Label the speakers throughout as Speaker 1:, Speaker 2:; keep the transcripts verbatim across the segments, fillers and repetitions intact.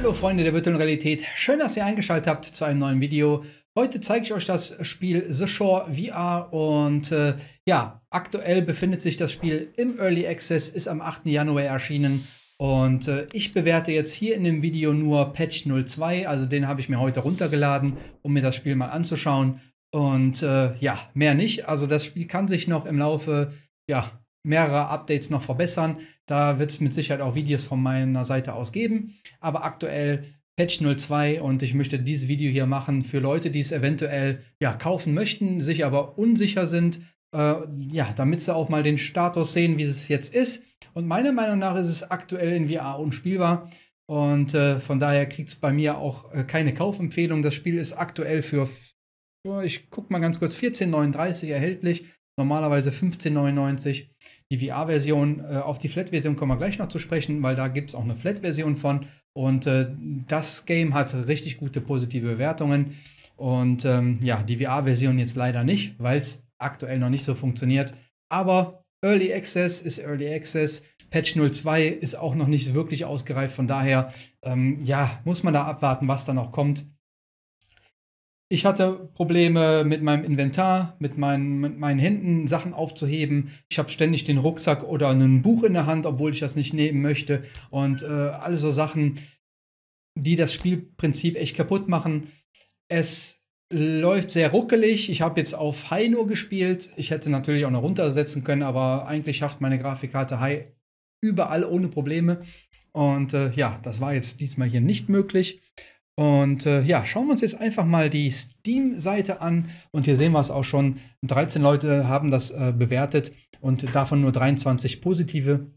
Speaker 1: Hallo Freunde der virtuellen Realität, schön, dass ihr eingeschaltet habt zu einem neuen Video. Heute zeige ich euch das Spiel The Shore V R und äh, ja, aktuell befindet sich das Spiel im Early Access, ist am achten Januar erschienen und äh, ich bewerte jetzt hier in dem Video nur Patch null zwei, also den habe ich mir heute runtergeladen, um mir das Spiel mal anzuschauen und äh, ja, mehr nicht. Also das Spiel kann sich noch im Laufe, ja, mehrere Updates noch verbessern. Da wird es mit Sicherheit auch Videos von meiner Seite aus geben. Aber aktuell Patch null zwei und ich möchte dieses Video hier machen für Leute, die es eventuell ja, kaufen möchten, sich aber unsicher sind, äh, ja, damit sie auch mal den Status sehen, wie es jetzt ist. Und meiner Meinung nach ist es aktuell in V R unspielbar. Und äh, von daher kriegt es bei mir auch äh, keine Kaufempfehlung. Das Spiel ist aktuell für, ich gucke mal ganz kurz, vierzehn neununddreißig erhältlich. Normalerweise fünfzehn neunundneunzig. Die V R-Version, äh, auf die Flat-Version kommen wir gleich noch zu sprechen, weil da gibt es auch eine Flat-Version von. Und äh, das Game hat richtig gute positive Bewertungen. Und ähm, ja, die V R-Version jetzt leider nicht, weil es aktuell noch nicht so funktioniert. Aber Early Access ist Early Access. Patch null zwei ist auch noch nicht wirklich ausgereift. Von daher, ähm, ja, muss man da abwarten, was da noch kommt. Ich hatte Probleme mit meinem Inventar, mit meinen, mit meinen Händen Sachen aufzuheben. Ich habe ständig den Rucksack oder ein Buch in der Hand, obwohl ich das nicht nehmen möchte. Und äh, alle so Sachen, die das Spielprinzip echt kaputt machen. Es läuft sehr ruckelig. Ich habe jetzt auf High nur gespielt. Ich hätte natürlich auch noch runtersetzen können, aber eigentlich schafft meine Grafikkarte High überall ohne Probleme. Und äh, ja, das war jetzt diesmal hier nicht möglich. Und äh, ja, schauen wir uns jetzt einfach mal die Steam-Seite an. Und hier sehen wir es auch schon. dreizehn Leute haben das äh, bewertet und davon nur dreiundzwanzig positive.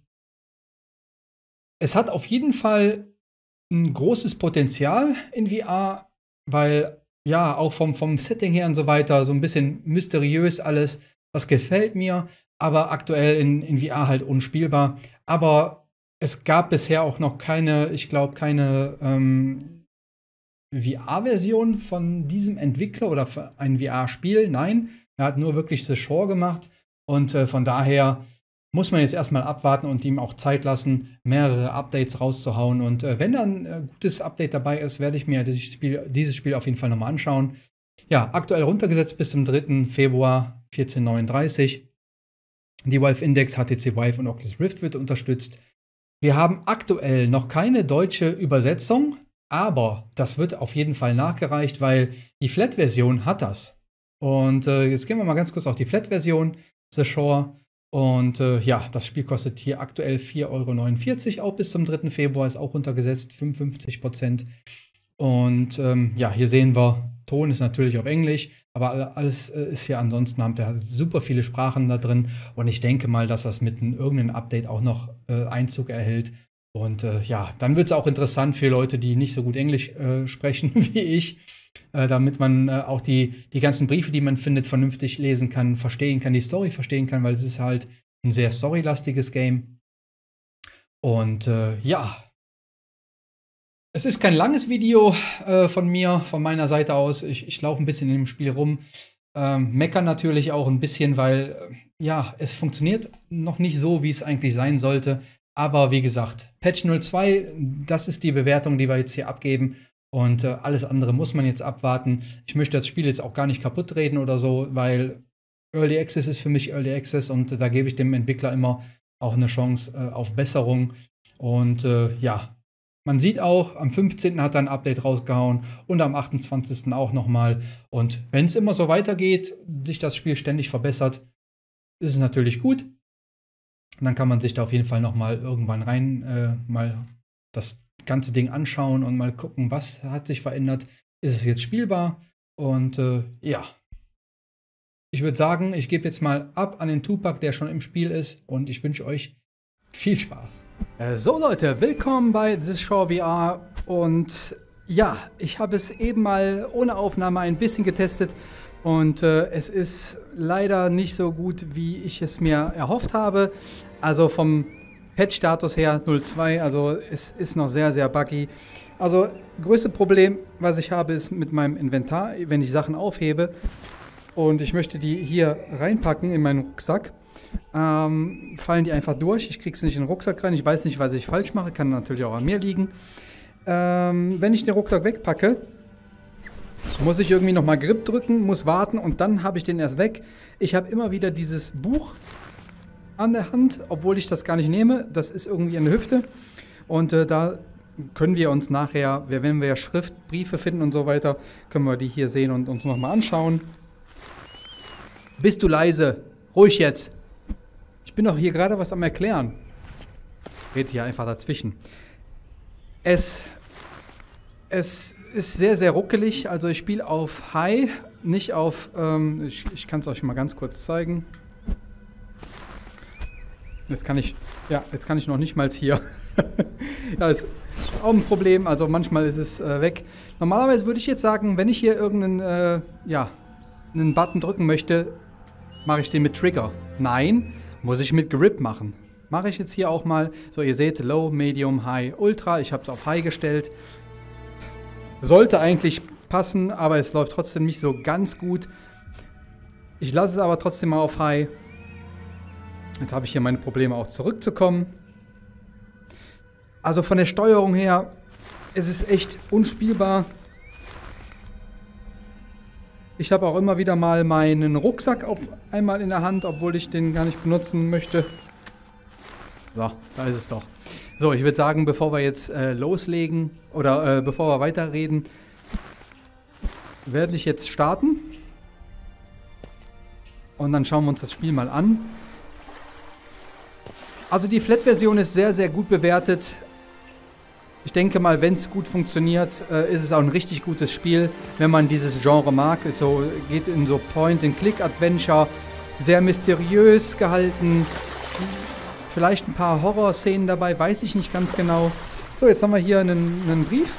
Speaker 1: Es hat auf jeden Fall ein großes Potenzial in V R, weil ja, auch vom, vom Setting her und so weiter, so ein bisschen mysteriös alles. Das gefällt mir, aber aktuell in, in V R halt unspielbar. Aber es gab bisher auch noch keine, ich glaube, keine ähm, V R-Version von diesem Entwickler oder ein V R-Spiel. Nein, er hat nur wirklich The Shore gemacht. Und äh, von daher muss man jetzt erstmal abwarten und ihm auch Zeit lassen, mehrere Updates rauszuhauen. Und äh, wenn dann ein gutes Update dabei ist, werde ich mir dieses Spiel, dieses Spiel auf jeden Fall nochmal anschauen. Ja, aktuell runtergesetzt bis zum dritten Februar vierzehn neununddreißig. Die Valve Index, H T C Vive und Oculus Rift wird unterstützt. Wir haben aktuell noch keine deutsche Übersetzung. Aber das wird auf jeden Fall nachgereicht, weil die Flat-Version hat das. Und äh, jetzt gehen wir mal ganz kurz auf die Flat-Version, The Shore. Und äh, ja, das Spiel kostet hier aktuell vier Euro neunundvierzig, auch bis zum dritten Februar, ist auch runtergesetzt, fünfundfünfzig Prozent. Und ähm, ja, hier sehen wir, Ton ist natürlich auf Englisch, aber alles äh, ist hier ansonsten, haben da super viele Sprachen da drin. Und ich denke mal, dass das mit einem irgendeinem Update auch noch äh, Einzug erhält. Und äh, ja, dann wird es auch interessant für Leute, die nicht so gut Englisch äh, sprechen wie ich, äh, damit man äh, auch die, die ganzen Briefe, die man findet, vernünftig lesen kann, verstehen kann, die Story verstehen kann, weil es ist halt ein sehr storylastiges Game. Und äh, ja, es ist kein langes Video äh, von mir, von meiner Seite aus. Ich, ich laufe ein bisschen in dem Spiel rum, ähm, meckern natürlich auch ein bisschen, weil äh, ja, es funktioniert noch nicht so, wie es eigentlich sein sollte. Aber wie gesagt, Patch null zwei, das ist die Bewertung, die wir jetzt hier abgeben. Und äh, alles andere muss man jetzt abwarten. Ich möchte das Spiel jetzt auch gar nicht kaputt reden oder so, weil Early Access ist für mich Early Access und äh, da gebe ich dem Entwickler immer auch eine Chance äh, auf Besserung. Und äh, ja, man sieht auch, am fünfzehnten hat er ein Update rausgehauen und am achtundzwanzigsten auch nochmal. Und wenn es immer so weitergeht, sich das Spiel ständig verbessert, ist es natürlich gut. Und dann kann man sich da auf jeden Fall noch mal irgendwann rein äh, mal das ganze Ding anschauen und mal gucken, was hat sich verändert. Ist es jetzt spielbar? Und äh, ja, ich würde sagen, ich gebe jetzt mal ab an den Tupac, der schon im Spiel ist. Und ich wünsche euch viel Spaß. Äh, so Leute, willkommen bei The Shore V R. Und ja, ich habe es eben mal ohne Aufnahme ein bisschen getestet. Und äh, es ist leider nicht so gut, wie ich es mir erhofft habe. Also vom Patch-Status her null zwei, also es ist noch sehr, sehr buggy. Also größte Problem, was ich habe, ist mit meinem Inventar, wenn ich Sachen aufhebe und ich möchte die hier reinpacken in meinen Rucksack, ähm, fallen die einfach durch. Ich kriege sie nicht in den Rucksack rein, ich weiß nicht, was ich falsch mache, kann natürlich auch an mir liegen. ähm, wenn ich den Rucksack wegpacke, muss ich irgendwie nochmal Grip drücken, muss warten und dann habe ich den erst weg. Ich habe immer wieder dieses Buch an der Hand, obwohl ich das gar nicht nehme. Das ist irgendwie in der Hüfte. Und äh, da können wir uns nachher, wenn wir ja Schriftbriefe finden und so weiter, können wir die hier sehen und uns nochmal anschauen. Bist du leise? Ruhig jetzt. Ich bin doch hier gerade was am Erklären. Red hier einfach dazwischen. Es, es ist sehr, sehr ruckelig. Also ich spiele auf High, nicht auf... Ähm, ich ich kann es euch mal ganz kurz zeigen. Jetzt kann ich... Ja, jetzt kann ich noch nicht mal hier... Ja, ist auch ein Problem. Also manchmal ist es äh, weg. Normalerweise würde ich jetzt sagen, wenn ich hier irgendeinen äh, ja, einen Button drücken möchte, mache ich den mit Trigger. Nein, muss ich mit Grip machen. Mache ich jetzt hier auch mal. So, ihr seht Low, Medium, High, Ultra. Ich habe es auf High gestellt. Sollte eigentlich passen, aber es läuft trotzdem nicht so ganz gut. Ich lasse es aber trotzdem mal auf High. Jetzt habe ich hier meine Probleme auch zurückzukommen. Also von der Steuerung her, es ist echt unspielbar. Ich habe auch immer wieder mal meinen Rucksack auf einmal in der Hand, obwohl ich den gar nicht benutzen möchte. So, da ist es doch. So, ich würde sagen, bevor wir jetzt äh, loslegen oder äh, bevor wir weiterreden, werde ich jetzt starten. Und dann schauen wir uns das Spiel mal an. Also die Flat-Version ist sehr, sehr gut bewertet. Ich denke mal, wenn es gut funktioniert, äh, ist es auch ein richtig gutes Spiel, wenn man dieses Genre mag. Es so, geht in so Point-and-Click-Adventure, sehr mysteriös gehalten. Vielleicht ein paar Horror-Szenen dabei, weiß ich nicht ganz genau. So, jetzt haben wir hier einen, einen Brief.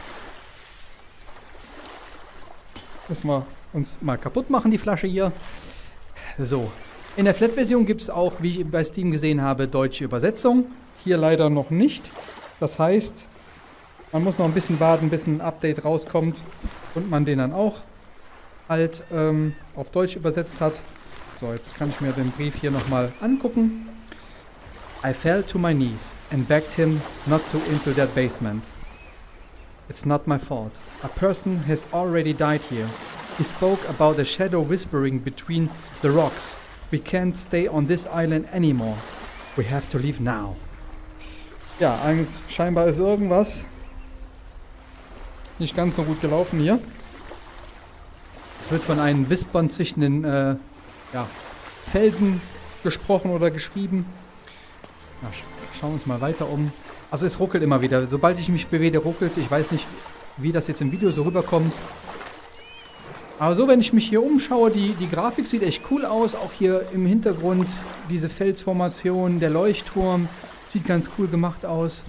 Speaker 1: Müssen wir uns mal kaputt machen, die Flasche hier. So, in der Flat-Version gibt es auch, wie ich bei Steam gesehen habe, deutsche Übersetzung. Hier leider noch nicht. Das heißt, man muss noch ein bisschen warten, bis ein Update rauskommt und man den dann auch halt ähm, auf Deutsch übersetzt hat. So, jetzt kann ich mir den Brief hier nochmal angucken. I fell to my knees and begged him not to into that basement. It's not my fault. A person has already died here. He spoke about a shadow whispering between the rocks. We can't stay on this island anymore. We have to leave now. Ja, eigentlich scheinbar ist irgendwas nicht ganz so gut gelaufen hier. Es wird von einem wispern zwischen den äh, ja, Felsen gesprochen oder geschrieben. Ja, sch schauen wir uns mal weiter um. Also es ruckelt immer wieder. Sobald ich mich bewege, ruckelt es. Ich weiß nicht, wie das jetzt im Video so rüberkommt. Aber so, wenn ich mich hier umschaue, die, die Grafik sieht echt cool aus. Auch hier im Hintergrund diese Felsformation, der Leuchtturm. Sieht ganz cool gemacht aus.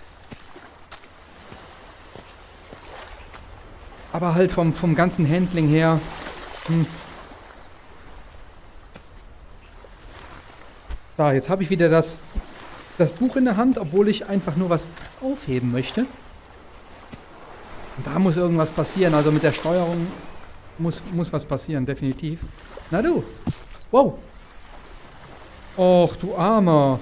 Speaker 1: Aber halt vom, vom ganzen Handling her. Hm. Da, jetzt habe ich wieder das, das Buch in der Hand, obwohl ich einfach nur was aufheben möchte. Und da muss irgendwas passieren. Also mit der Steuerung muss, muss was passieren, definitiv. Na du. Wow. Och, du Armer.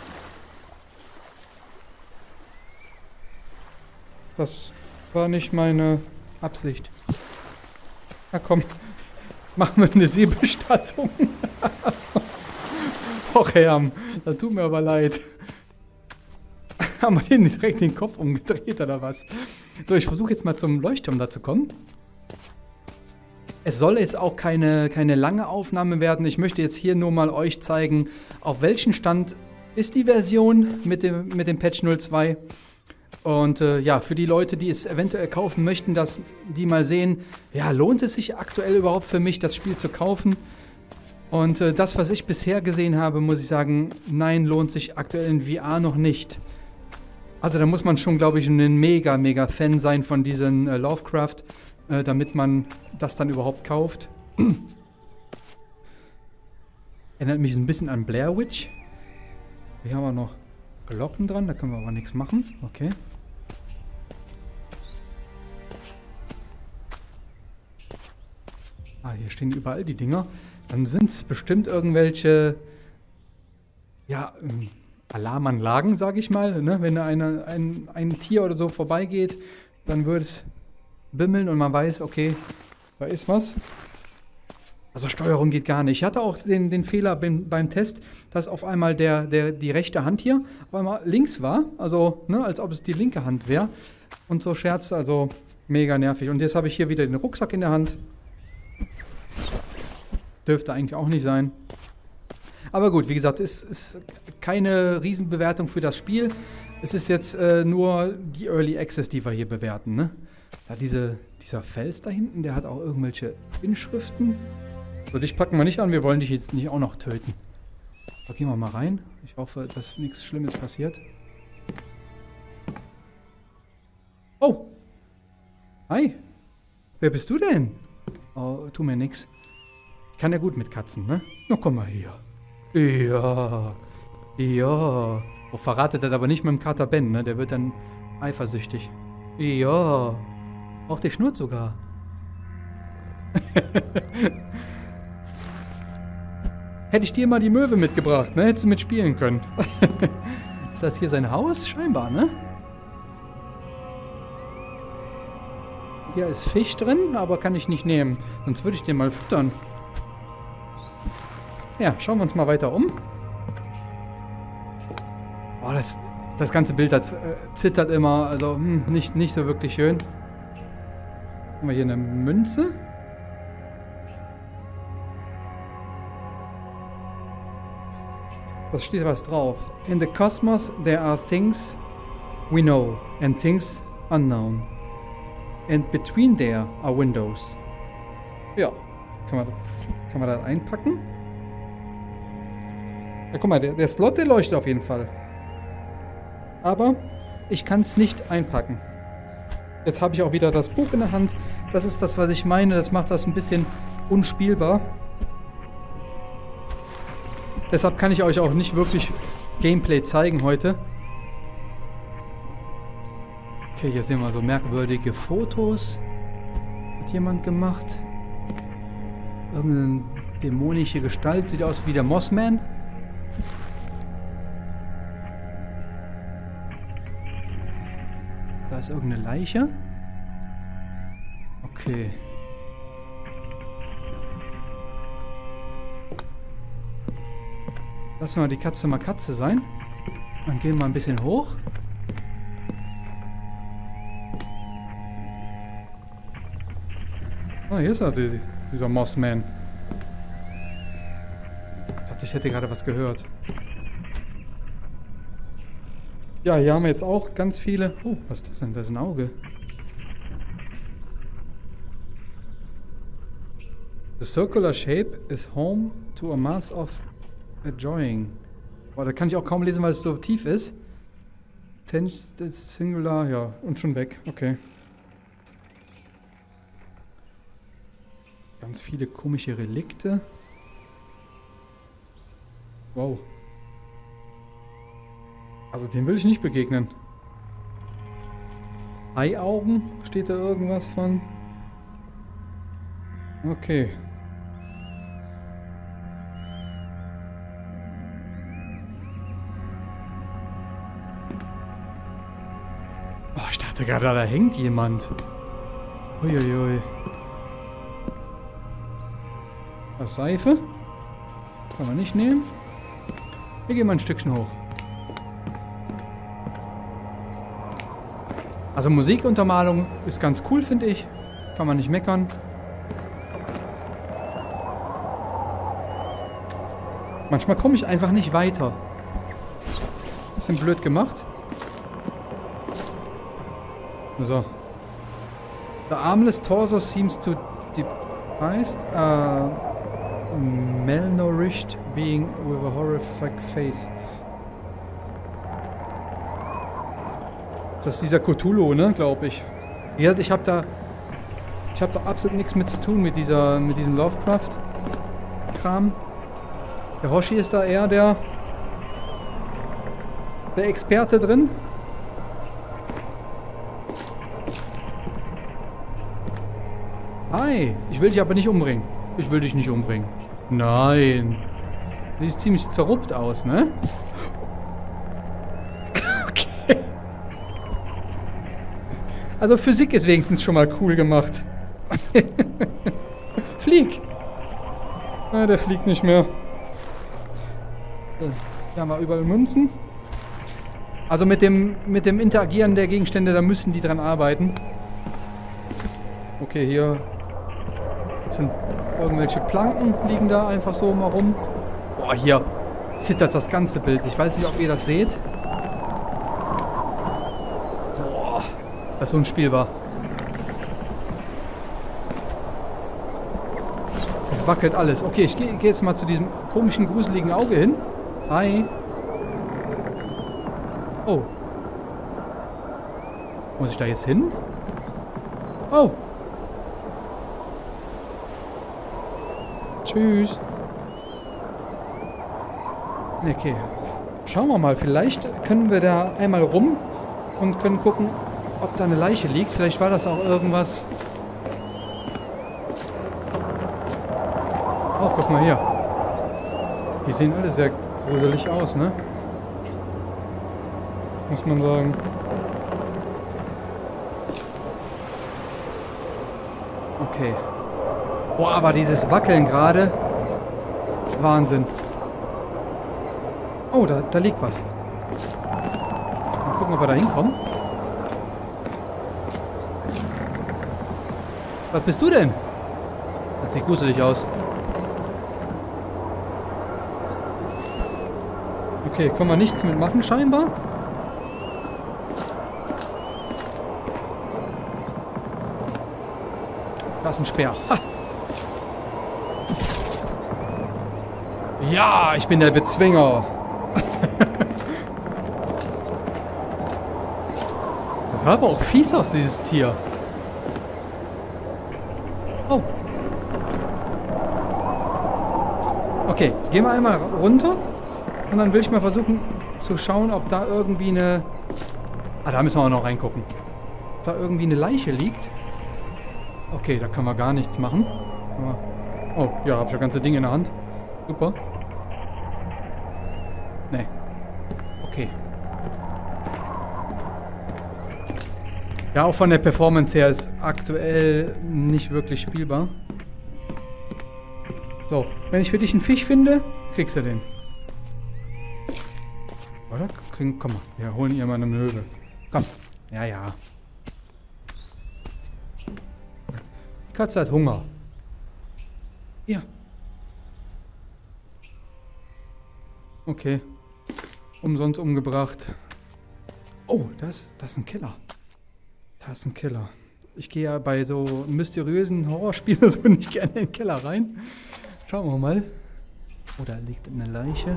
Speaker 1: Das war nicht meine Absicht. Na komm, machen wir eine Sehbestattung. Och, Herr, das tut mir aber leid. Haben wir den direkt den Kopf umgedreht oder was? So, ich versuche jetzt mal zum Leuchtturm da zu kommen. Es soll jetzt auch keine, keine lange Aufnahme werden. Ich möchte jetzt hier nur mal euch zeigen, auf welchem Stand ist die Version mit dem, mit dem Patch null zwei. Und äh, ja, für die Leute, die es eventuell kaufen möchten, dass die mal sehen, ja, lohnt es sich aktuell überhaupt für mich, das Spiel zu kaufen? Und äh, das, was ich bisher gesehen habe, muss ich sagen, nein, lohnt sich aktuell in V R noch nicht. Also da muss man schon, glaube ich, ein mega, mega Fan sein von diesen äh, Lovecraft, äh, damit man das dann überhaupt kauft. Erinnert mich ein bisschen an Blair Witch. Hier haben wir noch Glocken dran, da können wir aber nichts machen. Okay. Ah, hier stehen überall die Dinger. Dann sind es bestimmt irgendwelche, ja, Alarmanlagen, sag ich mal. Ne? Wenn da eine, ein, ein Tier oder so vorbeigeht, dann würde es bimmeln und man weiß, okay, da ist was. Also Steuerung geht gar nicht. Ich hatte auch den, den Fehler beim, beim Test, dass auf einmal der, der, die rechte Hand hier auf einmal links war. Also, ne, als ob es die linke Hand wäre. Und so Scherz, also mega nervig. Und jetzt habe ich hier wieder den Rucksack in der Hand. Dürfte eigentlich auch nicht sein. Aber gut, wie gesagt, es ist keine Riesenbewertung für das Spiel. Es ist jetzt äh, nur die Early Access, die wir hier bewerten, ne? Ja, diese, dieser Fels da hinten, der hat auch irgendwelche Inschriften. So, dich packen wir nicht an, wir wollen dich jetzt nicht auch noch töten. Da gehen wir mal rein. Ich hoffe, dass nichts Schlimmes passiert. Oh! Hi! Wer bist du denn? Oh, tu mir nix. Ich kann ja gut mit Katzen, ne? Na, komm mal hier. Ja. Ja. Oh, verratet das aber nicht mit dem Kater Ben, ne? Der wird dann eifersüchtig. Ja. Auch der schnurrt sogar. Hätte ich dir mal die Möwe mitgebracht, ne? Hättest du mitspielen können. Ist das hier sein Haus? Scheinbar, ne? Hier ist Fisch drin, aber kann ich nicht nehmen. Sonst würde ich den mal füttern. Ja, schauen wir uns mal weiter um. Boah, das, das ganze Bild, das äh, zittert immer. Also, hm, nicht, nicht so wirklich schön. Haben wir hier eine Münze? Da steht was drauf. In the cosmos there are things we know and things unknown. And between there are windows. Ja, kann man, kann man das einpacken? Ja, guck mal, der, der Slot, der leuchtet auf jeden Fall. Aber ich kann es nicht einpacken. Jetzt habe ich auch wieder das Buch in der Hand. Das ist das, was ich meine. Das macht das ein bisschen unspielbar. Deshalb kann ich euch auch nicht wirklich Gameplay zeigen heute. Okay, hier sehen wir so merkwürdige Fotos. Hat jemand gemacht? Irgendeine dämonische Gestalt. Sieht aus wie der Mossman. Da ist irgendeine Leiche. Okay. Lassen wir die Katze mal Katze sein. Dann gehen wir mal ein bisschen hoch. Ah, hier ist er, die, dieser Mossman. Ich dachte, ich hätte gerade was gehört. Ja, hier haben wir jetzt auch ganz viele... Oh, was ist das denn? Da ist ein Auge. The circular shape is home to a mass of enjoying. Boah, da kann ich auch kaum lesen, weil es so tief ist. Tensed singular, ja, und schon weg. Okay. Ganz viele komische Relikte. Wow. Also dem will ich nicht begegnen. Eiaugen? Steht da irgendwas von? Okay. Oh, ich dachte gerade, da hängt jemand. Uiuiui. Was, Seife? Kann man nicht nehmen. Wir gehen mal ein Stückchen hoch. Also Musikuntermalung ist ganz cool, finde ich. Kann man nicht meckern. Manchmal komme ich einfach nicht weiter. Bisschen blöd gemacht. So. The armless torso seems to depressed, uh, malnourished being with a horrific face. Das ist dieser Cthulhu, ne, glaube ich. Ja, ich habe da, ich habe da absolut nichts mit zu tun mit dieser, mit diesem Lovecraft-Kram. Der Hoshi ist da eher der, der Experte drin. Hi, ich will dich aber nicht umbringen. Ich will dich nicht umbringen. Nein. Du siehst ziemlich zerruppt aus, ne? Also Physik ist wenigstens schon mal cool gemacht. Flieg! Ah, der fliegt nicht mehr. Hier haben wir überall Münzen. Also mit dem, mit dem Interagieren der Gegenstände, da müssen die dran arbeiten. Okay, hier sind irgendwelche Planken, liegen da einfach so mal rum. Boah, hier zittert das ganze Bild. Ich weiß nicht, ob ihr das seht. Boah, das ist unspielbar. Es wackelt alles. Okay, ich gehe geh jetzt mal zu diesem komischen, gruseligen Auge hin. Hi. Oh. Muss ich da jetzt hin? Oh. Tschüss. Okay. Schauen wir mal. Vielleicht können wir da einmal rum und können gucken, ob da eine Leiche liegt. Vielleicht war das auch irgendwas... Oh, guck mal hier. Die sehen alle sehr gruselig aus, ne? Muss man sagen. Okay. Boah, aber dieses Wackeln gerade. Wahnsinn. Oh, da, da liegt was. Mal gucken, ob wir da hinkommen. Was bist du denn? Das sieht gruselig aus. Okay, können wir nichts mitmachen scheinbar. Da ist ein Speer. Ha. Ja, ich bin der Bezwinger. Das sah aber auch fies aus, dieses Tier. Oh. Okay, gehen wir einmal runter. Und dann will ich mal versuchen zu schauen, ob da irgendwie eine... Ah, da müssen wir auch noch reingucken. Ob da irgendwie eine Leiche liegt. Okay, da kann man gar nichts machen. Oh, ja, habe ich ja ganze Dinge in der Hand. Super. Nee. Okay. Ja, auch von der Performance her ist aktuell nicht wirklich spielbar. So, wenn ich für dich einen Fisch finde, kriegst du den. Oder? Komm mal, wir holen ihr mal eine Möwe. Komm. Ja, ja. Die Katze hat Hunger. Ja. Okay. Umsonst umgebracht. Oh, das, das ist ein Killer. Das ist ein Killer. Ich gehe ja bei so mysteriösen Horrorspielen so nicht gerne in den Keller rein. Schauen wir mal. Oh, da liegt eine Leiche.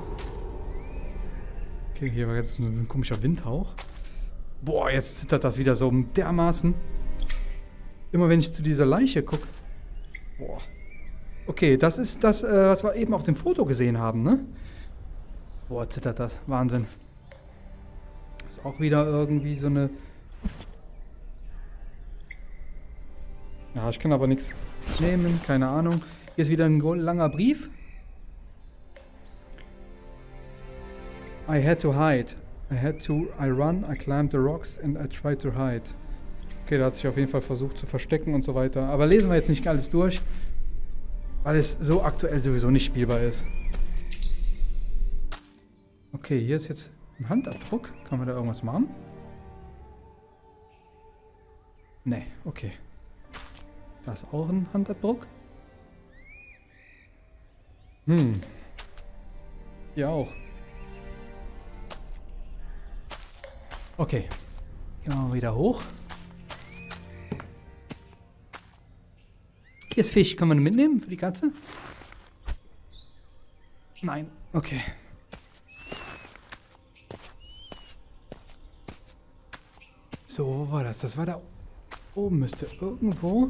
Speaker 1: Okay, hier war jetzt ein komischer Windhauch. Boah, jetzt zittert das wieder so dermaßen. Immer wenn ich zu dieser Leiche gucke. Boah. Okay, das ist das, äh, was wir eben auf dem Foto gesehen haben, ne? Boah, zittert das. Wahnsinn. Ist auch wieder irgendwie so eine... Ja, ich kann aber nichts nehmen, keine Ahnung. Hier ist wieder ein langer Brief. I had to hide. I had to, I run, I climbed the rocks and I tried to hide. Okay, da hat sich auf jeden Fall versucht zu verstecken und so weiter. Aber lesen wir jetzt nicht alles durch, weil es so aktuell sowieso nicht spielbar ist. Okay, hier ist jetzt ein Handabdruck. Kann man da irgendwas machen? Nee, okay. Da ist auch ein Handabdruck. Hm. Hier auch. Okay. Gehen wir mal wieder hoch. Hier ist Fisch. Kann man mitnehmen für die Katze? Nein. Okay. So, wo war das? Das war da oben. Müsste irgendwo...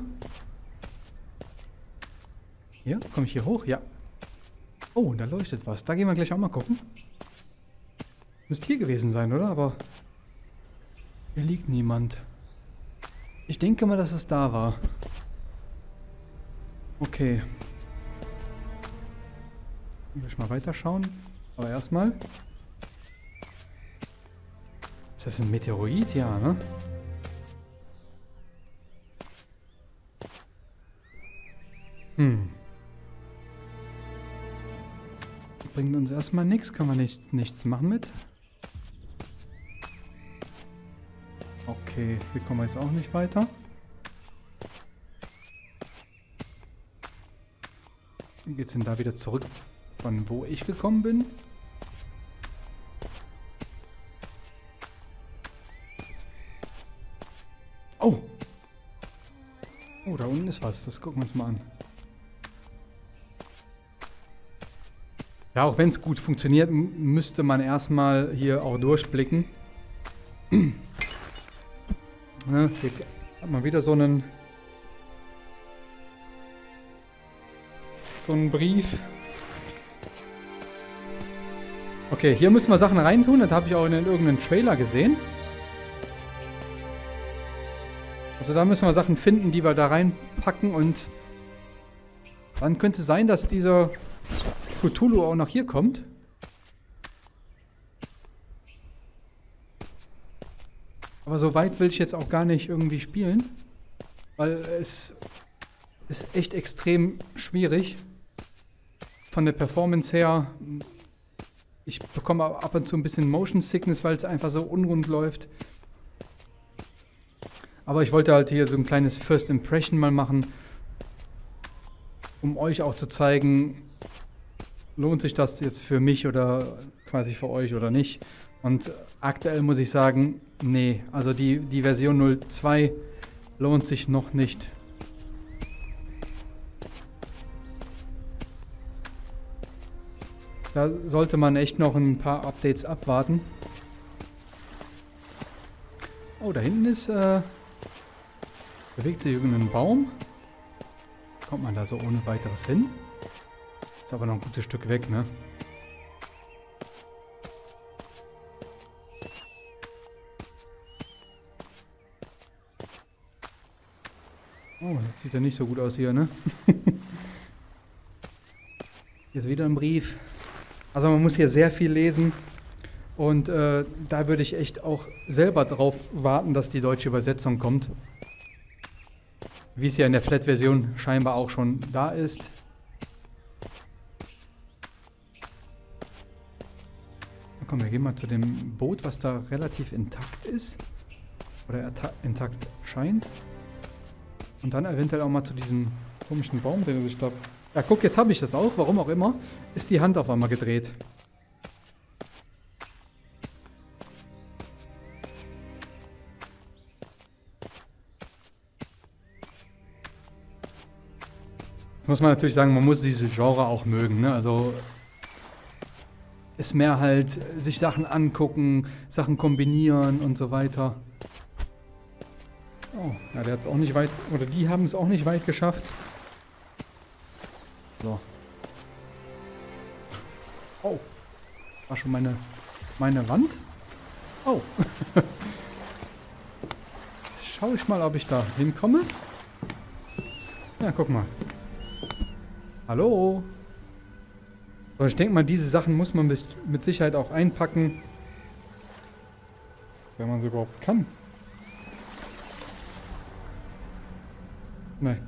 Speaker 1: Hier? Komme ich hier hoch? Ja. Oh, da leuchtet was. Da gehen wir gleich auch mal gucken. Müsste hier gewesen sein, oder? Aber... Hier liegt niemand. Ich denke mal, dass es da war. Okay. Gleich mal weiterschauen. Aber erstmal. Ist das ein Meteorit? Ja, ne? Hm. Bringt uns erstmal nichts, kann man nicht, nichts machen mit. Okay, hier kommen wir jetzt auch nicht weiter. Wie geht's denn da wieder zurück, von wo ich gekommen bin? Oh! Oh, da unten ist was. Das gucken wir uns mal an. Ja, auch wenn es gut funktioniert, müsste man erstmal hier auch durchblicken. Ne, hier hat man wieder so einen so einen Brief. Okay, hier müssen wir Sachen reintun. Das habe ich auch in irgendeinem Trailer gesehen. Also da müssen wir Sachen finden, die wir da reinpacken, und dann könnte es sein, dass dieser Cthulhu auch noch hier kommt. Aber so weit will ich jetzt auch gar nicht irgendwie spielen, weil es ist echt extrem schwierig von der Performance her. Ich bekomme ab und zu ein bisschen Motion Sickness, weil es einfach so unrund läuft. Aber ich wollte halt hier so ein kleines First Impression mal machen, um euch auch zu zeigen, lohnt sich das jetzt für mich oder quasi für euch oder nicht. Und aktuell muss ich sagen, nee, also die, die Version null Punkt zwei lohnt sich noch nicht. Da sollte man echt noch ein paar Updates abwarten. Oh, da hinten ist, äh, bewegt sich irgendein Baum. Kommt man da so ohne weiteres hin? Ist aber noch ein gutes Stück weg, ne? Oh, das sieht ja nicht so gut aus hier, ne? Hier ist wieder ein Brief. Also man muss hier sehr viel lesen. Und äh, da würde ich echt auch selber drauf warten, dass die deutsche Übersetzung kommt. Wie es ja in der Flat-Version scheinbar auch schon da ist. Na komm, wir gehen mal zu dem Boot, was da relativ intakt ist. Oder intakt scheint. Und dann eventuell auch mal zu diesem komischen Baum, den er sich da... Ja, guck, jetzt habe ich das auch. Warum auch immer, ist die Hand auf einmal gedreht. Jetzt muss man natürlich sagen, man muss diese Genre auch mögen, ne? Also ist mehr halt sich Sachen angucken, Sachen kombinieren und so weiter. Oh, ja, der hat es auch nicht weit, oder die haben es auch nicht weit geschafft. So. Oh. War schon meine, meine Wand? Oh. Jetzt schaue ich mal, ob ich da hinkomme. Ja, guck mal. Hallo? So, ich denke mal, diese Sachen muss man mit, mit Sicherheit auch einpacken. Wenn man sie überhaupt kann. Nein.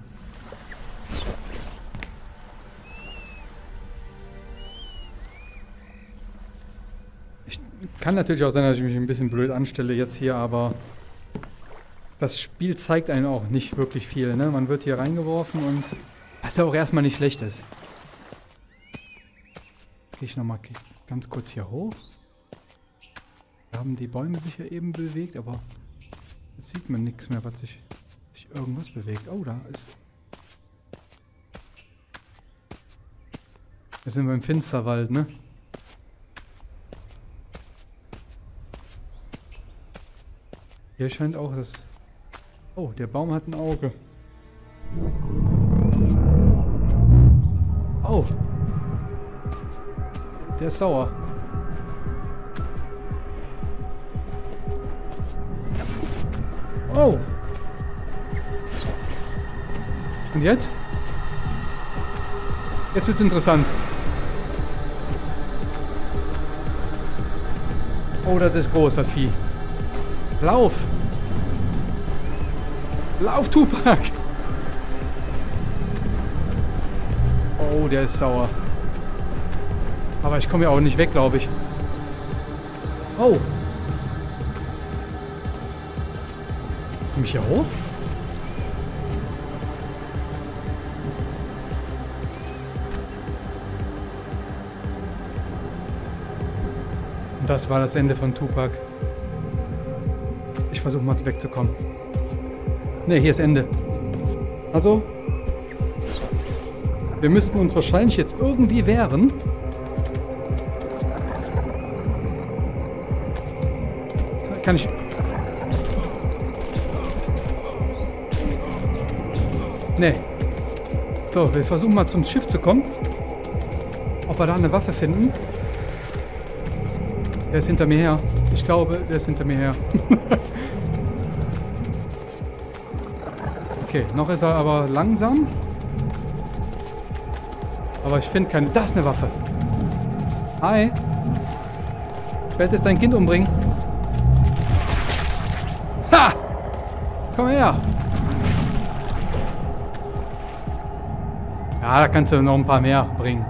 Speaker 1: Ich kann natürlich auch sein, dass ich mich ein bisschen blöd anstelle jetzt hier, aber das Spiel zeigt einem auch nicht wirklich viel, ne? Man wird hier reingeworfen und was ja auch erstmal nicht schlecht ist. Jetzt gehe ich nochmal ganz kurz hier hoch. Da haben die Bäume sich ja eben bewegt, aber jetzt sieht man nichts mehr, was sich, sich irgendwas bewegt. Oh, da ist... Wir sind beim Finsterwald, ne? Hier scheint auch das... Oh, der Baum hat ein Auge. Oh. Der ist sauer. Oh. Und jetzt? Jetzt wird's interessant. Oh, das ist groß, das Vieh. Lauf! Lauf, Tupac! Oh, der ist sauer. Aber ich komme ja auch nicht weg, glaube ich. Oh. Komme ich hier hoch? Und das war das Ende von Tupac. Ich versuche mal wegzukommen. Ne, hier ist Ende. Also, wir müssten uns wahrscheinlich jetzt irgendwie wehren. Kann ich... Ne. So, wir versuchen mal zum Schiff zu kommen. Ob wir da eine Waffe finden. Der ist hinter mir her. Ich glaube, der ist hinter mir her. Okay, noch ist er aber langsam. Aber ich finde keine... Da ist eine Waffe. Hi. Ich werde jetzt dein Kind umbringen. Ha! Komm her. Ja, da kannst du noch ein paar mehr bringen.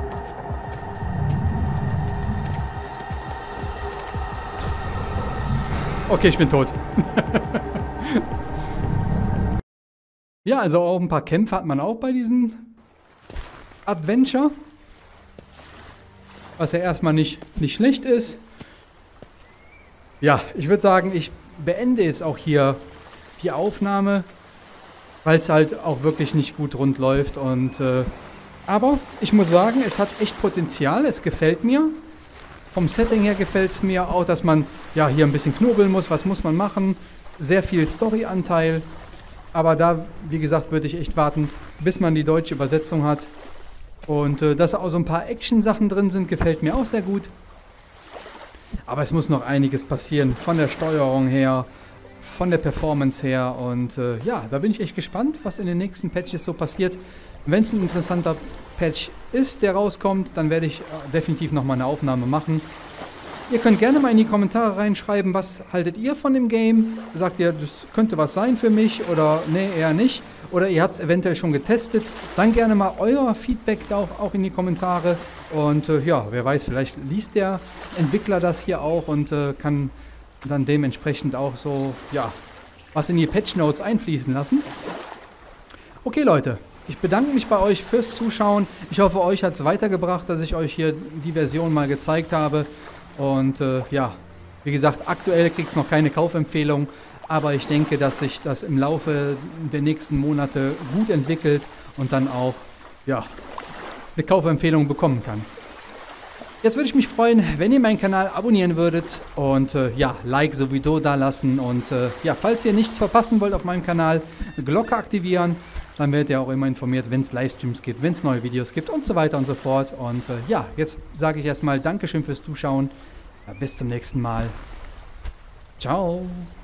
Speaker 1: Okay, ich bin tot. Ja, also auch ein paar Kämpfe hat man auch bei diesem Adventure. Was ja erstmal nicht, nicht schlecht ist. Ja, ich würde sagen, ich beende jetzt auch hier die Aufnahme, weil es halt auch wirklich nicht gut rund läuft. Und, äh, aber ich muss sagen, es hat echt Potenzial, es gefällt mir. Vom Setting her gefällt es mir auch, dass man ja hier ein bisschen knobeln muss. Was muss man machen? Sehr viel Story-Anteil. Aber da, wie gesagt, würde ich echt warten, bis man die deutsche Übersetzung hat. Und äh, dass auch so ein paar Action-Sachen drin sind, gefällt mir auch sehr gut. Aber es muss noch einiges passieren. Von der Steuerung her, von der Performance her. Und äh, ja, da bin ich echt gespannt, was in den nächsten Patches so passiert. Wenn es ein interessanter Patch ist, der rauskommt, dann werde ich äh, definitiv nochmal eine Aufnahme machen. Ihr könnt gerne mal in die Kommentare reinschreiben, was haltet ihr von dem Game? Sagt ihr, das könnte was sein für mich oder nee, eher nicht? Oder ihr habt es eventuell schon getestet? Dann gerne mal euer Feedback auch, auch in die Kommentare. Und äh, ja, wer weiß, vielleicht liest der Entwickler das hier auch und äh, kann dann dementsprechend auch so, ja, was in die Patch Notes einfließen lassen. Okay, Leute. Ich bedanke mich bei euch fürs Zuschauen. Ich hoffe, euch hat es weitergebracht, dass ich euch hier die Version mal gezeigt habe. Und äh, ja, wie gesagt, aktuell kriegt es noch keine Kaufempfehlung. Aber ich denke, dass sich das im Laufe der nächsten Monate gut entwickelt und dann auch ja, eine Kaufempfehlung bekommen kann. Jetzt würde ich mich freuen, wenn ihr meinen Kanal abonnieren würdet und äh, ja, Like sowieso da lassen. Und äh, ja, falls ihr nichts verpassen wollt auf meinem Kanal, eine Glocke aktivieren. Dann werdet ihr auch immer informiert, wenn es Livestreams gibt, wenn es neue Videos gibt und so weiter und so fort. Und äh, ja, jetzt sage ich erstmal Dankeschön fürs Zuschauen. Ja, bis zum nächsten Mal. Ciao.